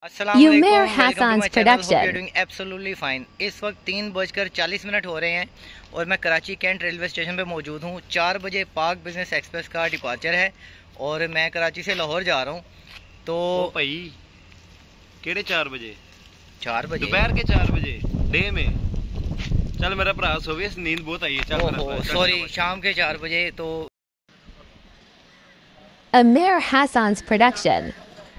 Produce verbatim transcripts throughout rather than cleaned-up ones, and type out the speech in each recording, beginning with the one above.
Umair Hassan's production. Absolutely fine. इस वक्त तीन बजकर चालीस मिनट हो रहे हैं और मैं कराची कैंट रेलवे स्टेशन पे मौजूद हूँ। चार बजे पाक बिजनेस एक्सप्रेस का डिपार्चर है और मैं कराची से लाहौर जा रहा हूँ। तो भाई केड़े चार बजे? चार बजे दोपहर के चार बजे डे में। चल मेरा भरा सोवे, नींद बहुत आई है। चल सॉरी, शाम के चार बजे। तो Umair Hassan's production.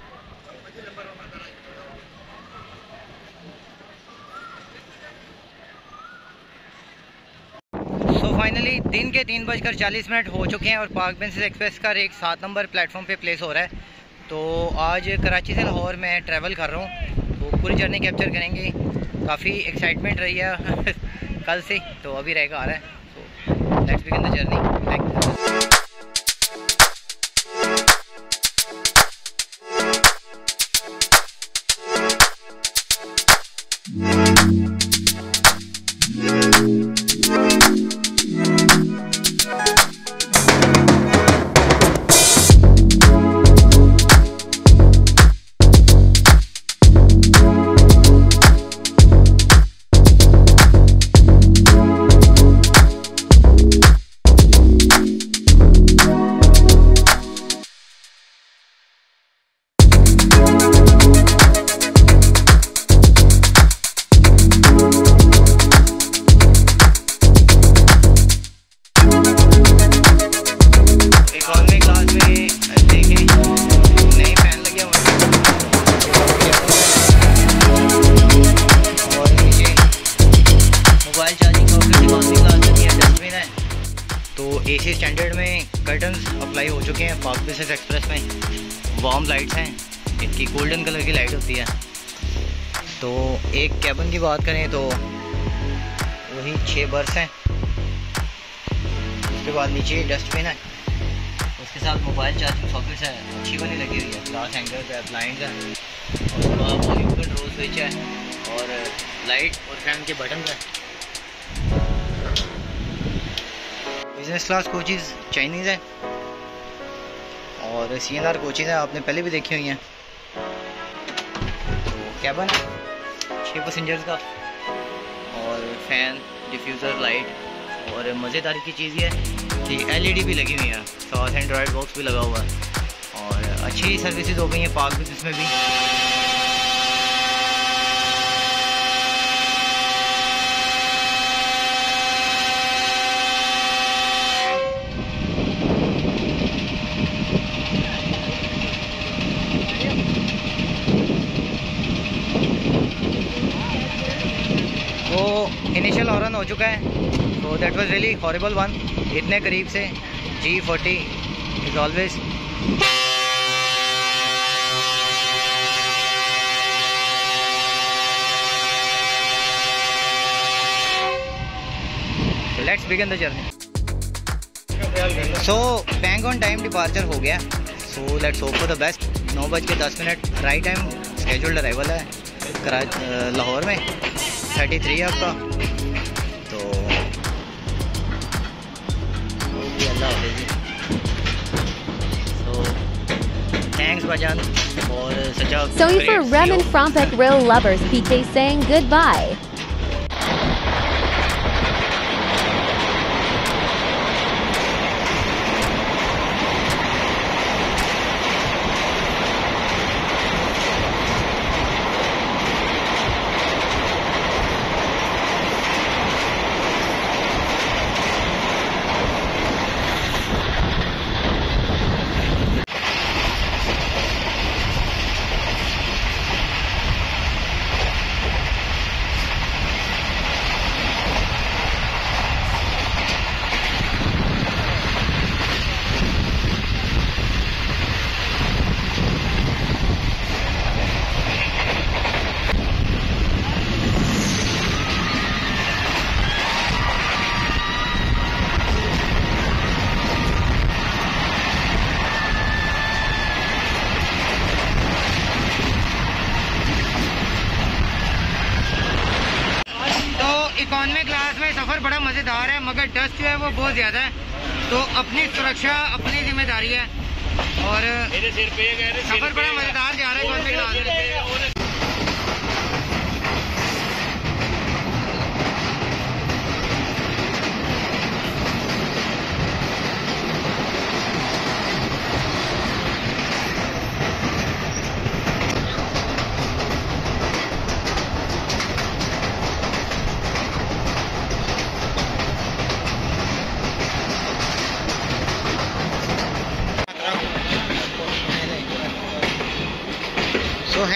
तो फाइनली दिन के तीन बजकर चालीस मिनट हो चुके हैं और पाक बिजनेस एक्सप्रेस का एक सात नंबर प्लेटफॉर्म पे प्लेस हो रहा है। तो आज कराची से लाहौर में ट्रैवल कर रहा हूँ, तो पूरी जर्नी कैप्चर करेंगे। काफ़ी एक्साइटमेंट रही है कल से, तो अभी रहेगा आ रहा है। तो लेट्स बिगिन द जर्नी। तो एसी स्टैंडर्ड में कर्टन्स अप्लाई हो चुके हैं। पाक बिजनेस एक्सप्रेस में वार्म लाइट्स हैं, इनकी गोल्डन कलर की लाइट होती है। तो एक कैबिन की बात करें तो वही छः बर्थ हैं। उसके बाद नीचे डस्टबिन है, उसके साथ मोबाइल चार्जिंग सॉकेट्स है, अच्छी वाली लगी हुई है। ग्लास हैंगर्स है, ब्लाइंड्स है, और वॉल्यूम कंट्रोल स्विच है और लाइट और फैन के बटन है। बिजनेस क्लास कोचेज़ चाइनीज़ है और सी एन आर कोचेज़ हैं, आपने पहले भी देखी हुई हैं। तो कैबिन छः पैसेंजर्स का और फैन, डिफ्यूज़र, लाइट, और मज़ेदार की चीज़ ये है कि एल ई डी भी लगी हुई है, साथ एंड्रॉयड बॉक्स भी लगा हुआ है और अच्छी सर्विसेज हो गई हैं पाक बिजनेस में भी। तो इनिशियल हॉर्न हो चुका है, तो that was really horrible one. इतने करीब से G forty is always let's begin the journey. So bang on time departure हो गया। So let's hope for the best. नौ बज के दस minute right time scheduled arrival है करा लाहौर में। थर्टी थ्री है आपका। तो अल्लाह हाफ़िज़। तो थैंक्स भाईजान और सच्चा। Sorry for Rem and Frompek Real Lovers P K saying goodbye. Economy class में सफ़र बड़ा मज़ेदार है, मगर डस्ट जो है वो बहुत ज़्यादा है। तो अपनी सुरक्षा अपनी जिम्मेदारी है और सफ़र बड़ा मज़ेदार जा रहा है इकोनॉमी क्लास में।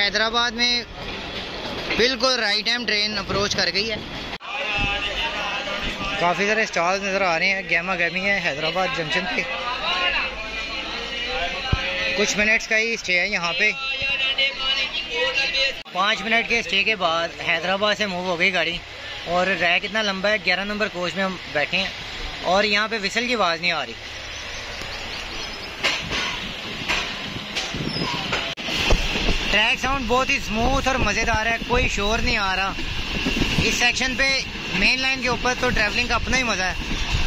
हैदराबाद में बिल्कुल राइट टाइम ट्रेन अप्रोच कर गई है। काफ़ी सारे स्टॉल्स नज़र आ रहे हैं, गैमा गैमी है हैदराबाद जंक्शन पे। कुछ मिनट्स का ही स्टे है यहाँ पे। पाँच मिनट के स्टे के बाद हैदराबाद से मूव हो गई गाड़ी और रैक कितना लंबा है, ग्यारह नंबर कोच में हम बैठे हैं और यहाँ पे विसल की आवाज़ नहीं आ रही। ट्रैक साउंड बहुत ही स्मूथ और मज़ेदार है, कोई शोर नहीं आ रहा। इस सेक्शन पे मेन लाइन के ऊपर तो ट्रैवलिंग का अपना ही मज़ा है।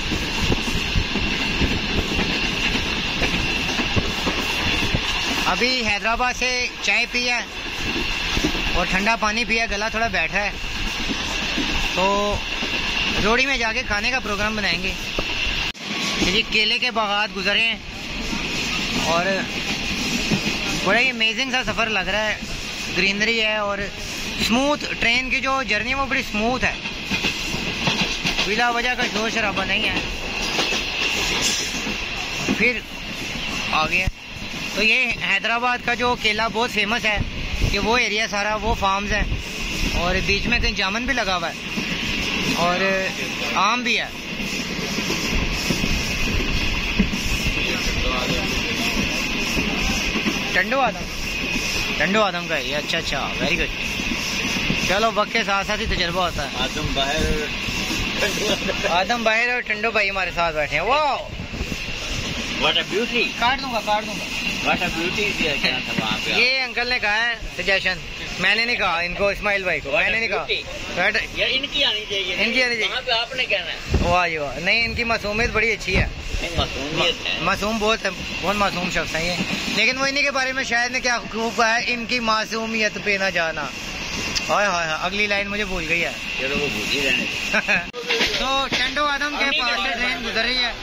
अभी हैदराबाद से चाय पी है और ठंडा पानी पिया, गला थोड़ा बैठा है, तो रोड़ी में जाके खाने का प्रोग्राम बनाएंगे। जी केले के बागात गुजरे हैं और बड़ा ही अमेजिंग सा सफ़र लग रहा है। ग्रीनरी है और स्मूथ, ट्रेन की जो जर्नी है वो बड़ी स्मूथ है, बिला वजह का शोर शराबा नहीं है। फिर आगे तो ये हैदराबाद का जो केला बहुत फेमस है, कि वो एरिया सारा वो फार्म्स है और बीच में कहीं जामुन भी लगा हुआ है और आम भी है। टंडो आदम, टंडो आदम का है। अच्छा अच्छा, वेरी गुड। चलो वक्त के साथ साथ ही तजर्बा होता है। आदम बाहर आदम बाहर और टंडो भाई हमारे साथ बैठे हैं। वाह, व्हाट अ ब्यूटी। काट दूंगा काट दूंगा व्हाट अ ब्यूटी दिया क्या था वहाँ पे। ये अंकल ने कहा है सजेशन, मैंने नहीं कहा इनको, इस्माइल भाई को मैंने नहीं कहा। यार इनकी आनी चाहिए, इनकी आनी चाहिए, वहाँ पे आपने कहना है। वाह जी वाह। नहीं, इनकी मासूमियत बड़ी अच्छी है, मासूमियत है, मासूम बहुत है, बहुत मासूम शख्स है ये। लेकिन वो इन्हीं के बारे में शायद ने क्या खूब कहा है, इनकी मासूमियत पे ना जाना। हाय हाय हाय, अगली लाइन मुझे भूल गई है। चलो वो भूल ही रहने। तो टंडो आदम के पास से ट्रेन गुजर रही है।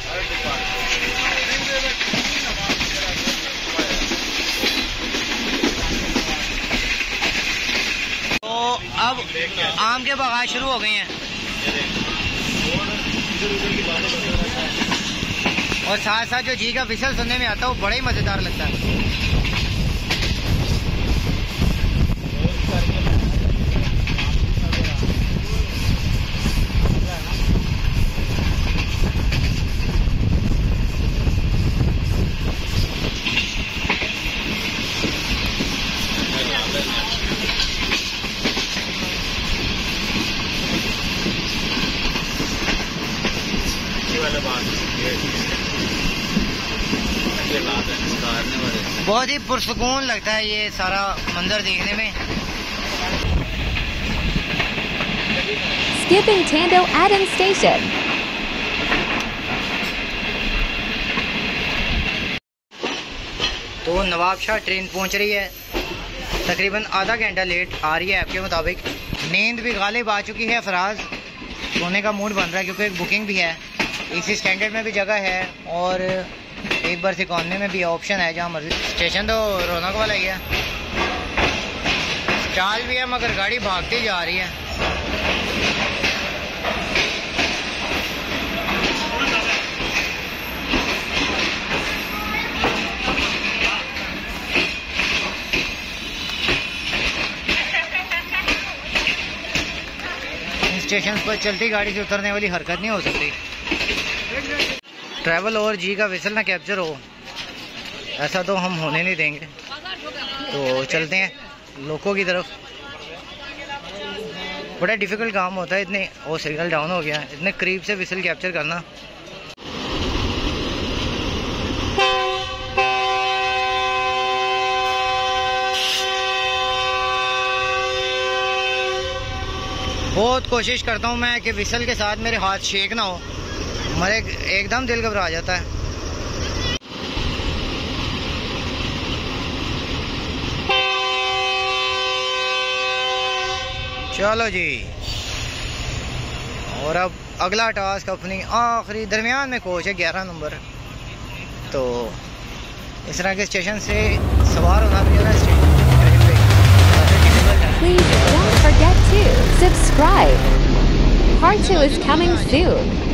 तो अब आम के बागात शुरू हो गए हैं और साथ साथ जो जी का विसल सुनने में आता है वो बड़ा ही मज़ेदार लगता है। बहुत ही पुरसुकून लगता है ये सारा मंजर देखने में। Skipping Tando Adam Station. तो नवाबशाह ट्रेन पहुंच रही है, तकरीबन आधा घंटा लेट आ रही है ऐप के मुताबिक। नींद भी गालिब आ चुकी है, फराज सोने का मूड बन रहा है क्योंकि बुकिंग भी है, इसी स्टैंडर्ड में भी जगह है और एक बार सिकोने में भी ऑप्शन है जहाँ मर्जी। स्टेशन तो रौनक वाला ही है, स्टॉल भी है मगर गाड़ी भागती जा रही है। स्टेशन पर चलती गाड़ी से उतरने वाली हरकत नहीं हो सकती। ट्रैवल और जी का विसल ना कैप्चर हो, ऐसा तो हम होने नहीं देंगे। तो चलते हैं लोगों की तरफ। बड़ा डिफ़िकल्ट काम होता है, इतने वो सिग्नल डाउन हो गया, इतने करीब से विसल कैप्चर करना। बहुत कोशिश करता हूँ मैं कि विसल के साथ मेरे हाथ शेक ना हो, मेरे एकदम दिल घबरा जाता है। चलो जी, और अब अगला टास्क अपनी आखिरी दरमियान में कोच है ग्यारह नंबर। तो इस तरह के स्टेशन से सवार होना भी है स्टेशन पे। Please don't forget to subscribe. Part two is coming soon.